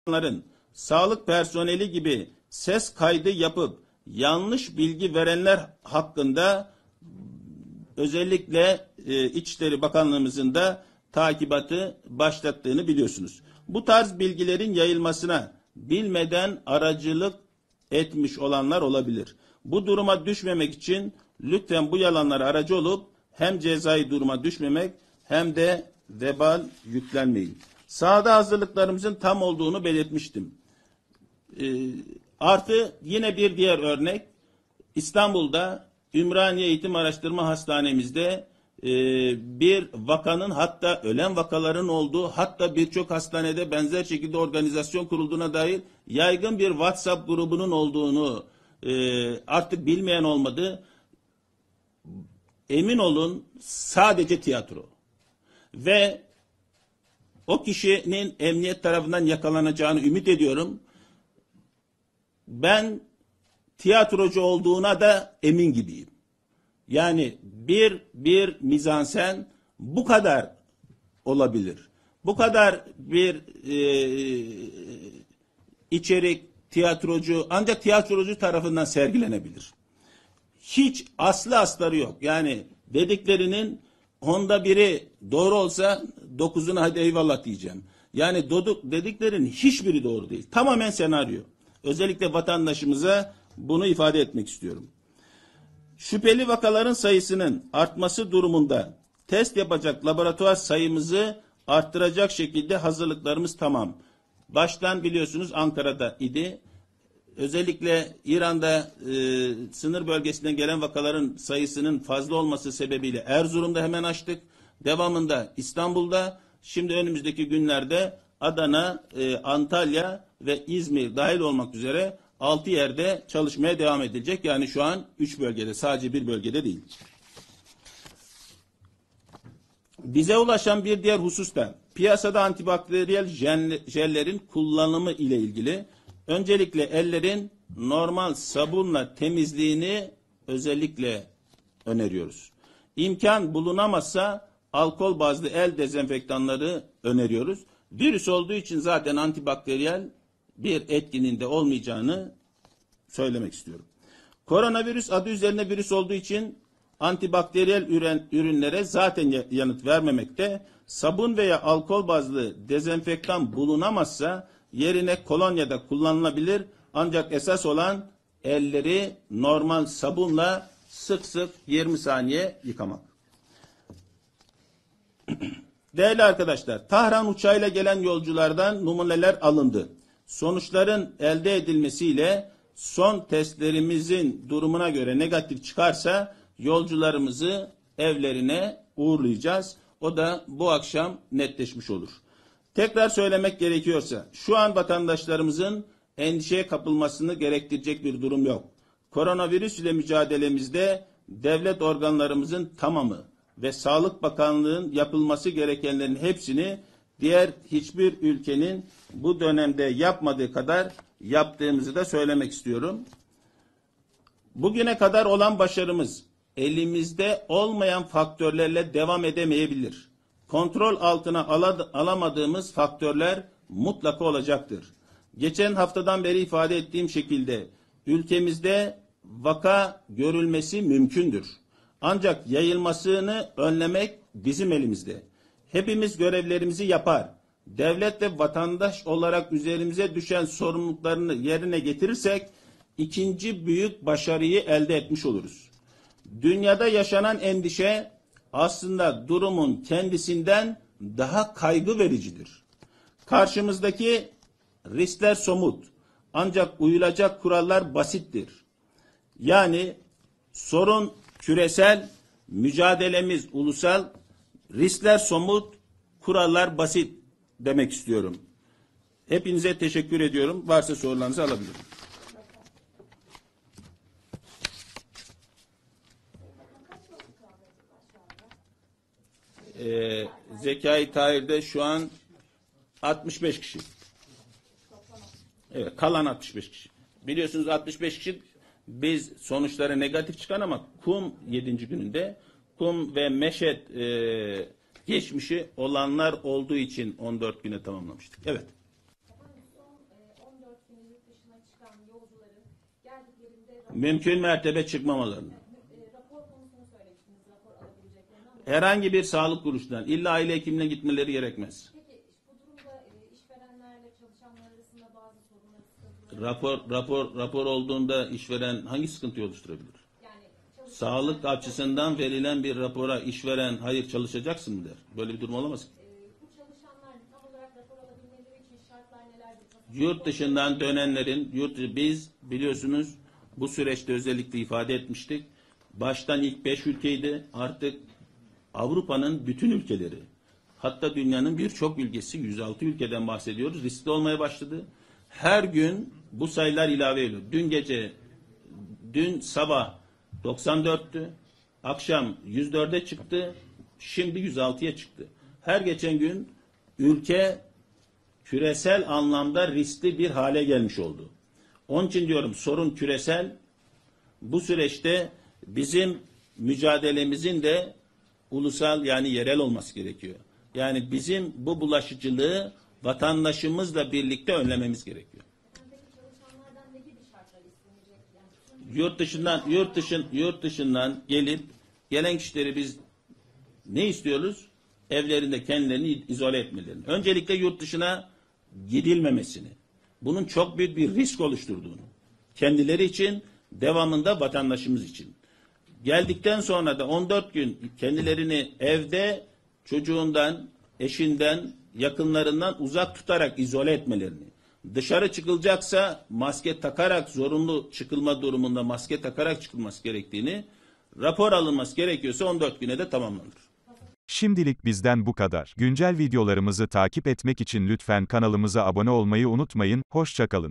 insanların sağlık personeli gibi ses kaydı yapıp yanlış bilgi verenler hakkında özellikle İçişleri Bakanlığımızın da takibatı başlattığını biliyorsunuz. Bu tarz bilgilerin yayılmasına bilmeden aracılık etmiş olanlar olabilir. Bu duruma düşmemek için lütfen bu yalanlara aracı olup hem cezai duruma düşmemek hem de vebal yüklenmeyin. Sahada hazırlıklarımızın tam olduğunu belirtmiştim. Artı yine bir diğer örnek, İstanbul'da Ümraniye Eğitim Araştırma Hastanemizde bir vakanın, hatta ölen vakaların olduğu, hatta birçok hastanede benzer şekilde organizasyon kurulduğuna dair yaygın bir WhatsApp grubunun olduğunu artık bilmeyen olmadı. Emin olun, sadece tiyatro. Ve o kişinin emniyet tarafından yakalanacağını ümit ediyorum. Ben tiyatrocu olduğuna da emin gibiyim. Yani bir mizansen bu kadar olabilir. Bu kadar bir içerik tiyatrocu, ancak tiyatrocu tarafından sergilenebilir. Hiç aslı astarı yok. Yani dediklerinin 10'da biri doğru olsa 9'una hadi eyvallah diyeceğim. Yani dediklerin hiçbiri doğru değil. Tamamen senaryo. Özellikle vatandaşımıza bunu ifade etmek istiyorum. Şüpheli vakaların sayısının artması durumunda test yapacak laboratuvar sayımızı arttıracak şekilde hazırlıklarımız tamam. Baştan biliyorsunuz Ankara'da idi. Özellikle İran'da sınır bölgesinden gelen vakaların sayısının fazla olması sebebiyle Erzurum'da hemen açtık. Devamında İstanbul'da, şimdi önümüzdeki günlerde Adana, Antalya ve İzmir dahil olmak üzere 6 yerde çalışmaya devam edilecek. Yani şu an 3 bölgede, sadece bir bölgede değil. Bize ulaşan bir diğer husus da piyasada antibakteriyel jellerin kullanımı ile ilgili. Öncelikle ellerin normal sabunla temizliğini özellikle öneriyoruz. İmkan bulunamazsa alkol bazlı el dezenfektanları öneriyoruz. Virüs olduğu için zaten antibakteriyel bir etkinin olmayacağını söylemek istiyorum. Koronavirüs adı üzerine virüs olduğu için antibakteriyel ürünlere zaten yanıt vermemekte. Sabun veya alkol bazlı dezenfektan bulunamazsa yerine kolonya da kullanılabilir. Ancak esas olan elleri normal sabunla sık sık 20 saniye yıkamak. Değerli arkadaşlar, Tahran uçağıyla gelen yolculardan numuneler alındı. Sonuçların elde edilmesiyle son testlerimizin durumuna göre negatif çıkarsa yolcularımızı evlerine uğurlayacağız. O da bu akşam netleşmiş olur. Tekrar söylemek gerekiyorsa şu an vatandaşlarımızın endişeye kapılmasını gerektirecek bir durum yok. Koronavirüs ile mücadelemizde devlet organlarımızın tamamı ve Sağlık Bakanlığı'nın yapılması gerekenlerin hepsini diğer hiçbir ülkenin bu dönemde yapmadığı kadar yaptığımızı da söylemek istiyorum. Bugüne kadar olan başarımız elimizde olmayan faktörlerle devam edemeyebilir. Kontrol altına alamadığımız faktörler mutlaka olacaktır. Geçen haftadan beri ifade ettiğim şekilde ülkemizde vaka görülmesi mümkündür. Ancak yayılmasını önlemek bizim elimizde. Hepimiz görevlerimizi yapar. Devlet ve vatandaş olarak üzerimize düşen sorumluluklarını yerine getirirsek ikinci büyük başarıyı elde etmiş oluruz. Dünyada yaşanan endişe aslında durumun kendisinden daha kaygı vericidir. Karşımızdaki riskler somut, ancak uyulacak kurallar basittir. Yani sorun küresel, mücadelemiz ulusal, riskler somut, kurallar basit demek istiyorum. Hepinize teşekkür ediyorum. Varsa sorularınızı alabilirim. Zekai Tahir'de şu an 65 kişi. Evet, kalan 65 kişi. Biliyorsunuz 65 kişi, biz sonuçları negatif çıkan ama KUM 7. gününde, KUM ve MEŞET geçmişi olanlar olduğu için 14 güne tamamlamıştık. Evet. yine yurt dışına çıkan yolcuların geldiklerinde Mümkün mertebe çıkmamalarını. rapor konusunu söylemiştiniz, rapor alabileceklerini ama Herhangi bir sağlık kuruluşundan illa aile hekimine gitmeleri gerekmez. peki bu durumda işverenlerle çalışanlar arasında bazı sorunlar, sıkıntılar Rapor olduğunda işveren hangi sıkıntıyı oluşturabilir? yani Sağlık açısından verilen bir rapora işveren hayır çalışacaksın mı der. Böyle bir durum olamaz ki. bu çalışanlar tam olarak rapor alabilmeleri için şartlar nelerdir? Yurt dışından dönenlerin, biz biliyorsunuz bu süreçte özellikle ifade etmiştik. Baştan ilk 5 ülkeydi, artık Avrupa'nın bütün ülkeleri, hatta dünyanın birçok ülkesi, 106 ülkeden bahsediyoruz, riskli olmaya başladı. Her gün bu sayılar ilave ediyor. Dün sabah 94'tü, akşam 104'e çıktı, şimdi 106'ya çıktı. Her geçen gün ülke küresel anlamda riskli bir hale gelmiş oldu. Onun için diyorum sorun küresel. Bu süreçte bizim mücadelemizin de ulusal yani yerel olması gerekiyor. Yani bizim bu bulaşıcılığı vatandaşımızla birlikte önlememiz gerekiyor. Peki çalışanlardan ne gibi şartlar istenecek? Yani Yurt dışından gelen kişileri biz ne istiyoruz? Evlerinde kendilerini izole etmelerini. Öncelikle yurt dışına gidilmemesini. Bunun çok büyük bir risk oluşturduğunu. Kendileri için, devamında vatandaşımız için. Geldikten sonra da 14 gün kendilerini evde çocuğundan, eşinden, yakınlarından uzak tutarak izole etmelerini. Dışarı çıkılacaksa maske takarak, zorunlu çıkılma durumunda maske takarak çıkılması gerektiğini, rapor alınması gerekiyorsa 14 güne de tamamlanır. Şimdilik bizden bu kadar. Güncel videolarımızı takip etmek için lütfen kanalımıza abone olmayı unutmayın. Hoşça kalın.